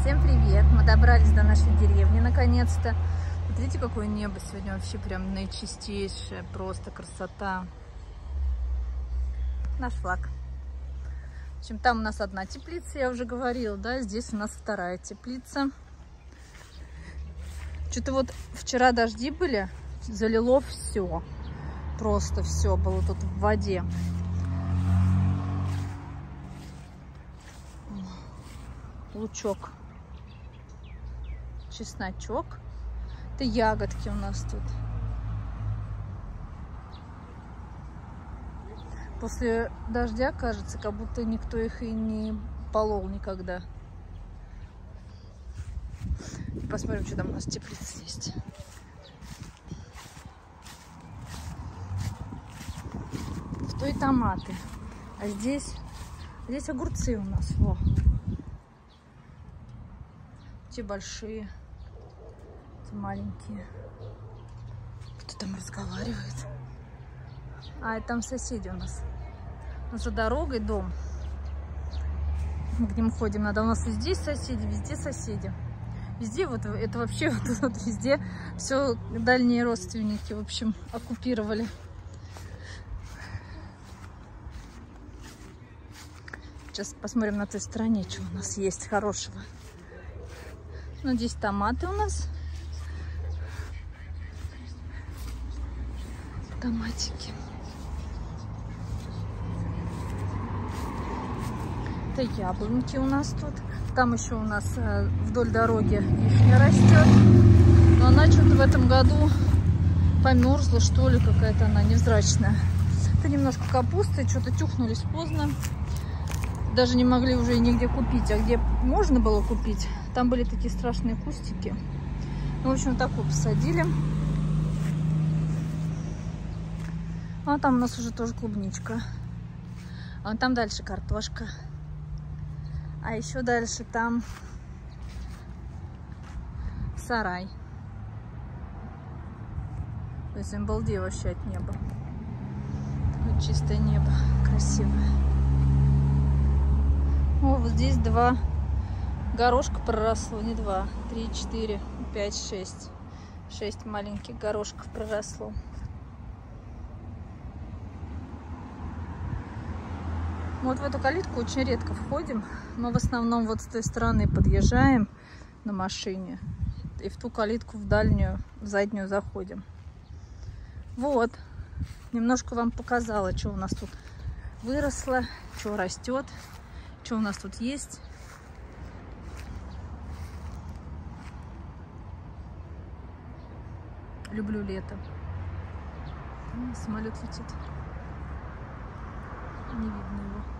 Всем привет! Мы добрались до нашей деревни наконец-то. Смотрите, какое небо сегодня, вообще прям наичистейшее, просто красота. Наш флаг. В общем, там у нас одна теплица, я уже говорила, да, здесь у нас вторая теплица. Что-то вот вчера дожди были, залило все, просто все было тут в воде. Лучок, чесночок, это ягодки у нас тут. После дождя, кажется, как будто никто их и не полол никогда. Посмотрим, что там у нас теплица есть. В той томаты, а здесь огурцы у нас. Во. Те большие, те маленькие. Кто там разговаривает? А, это там соседи у нас. У нас за дорогой дом. Мы к ним ходим. Надо. У нас и здесь соседи, везде соседи. Везде вот это вообще вот везде все дальние родственники, в общем, оккупировали. Сейчас посмотрим на той стороне, что у нас есть хорошего. Ну, здесь томаты у нас. Томатики. Это яблоньки у нас тут. Там еще у нас вдоль дороги вишня растет. Но она что-то в этом году померзла, что ли, какая-то она невзрачная. Это немножко капусты, что-то тюхнулись поздно. Даже не могли уже и нигде купить. А где можно было купить, там были такие страшные кустики. Ну, в общем, такую посадили. А там у нас уже тоже клубничка. А вон там дальше картошка. А еще дальше там сарай. То есть обалдею вообще от неба. Такое чистое небо, красивое. О, вот здесь 2 горошка проросло, не 2, 3, 4, 5, 6. 6 маленьких горошков проросло. Вот в эту калитку очень редко входим. Мы в основном вот с той стороны подъезжаем на машине. И в ту калитку, в дальнюю, в заднюю заходим. Вот. Немножко вам показала, что у нас тут выросло, что растет, что у нас тут есть. Люблю лето. Самолет летит. Не видно его.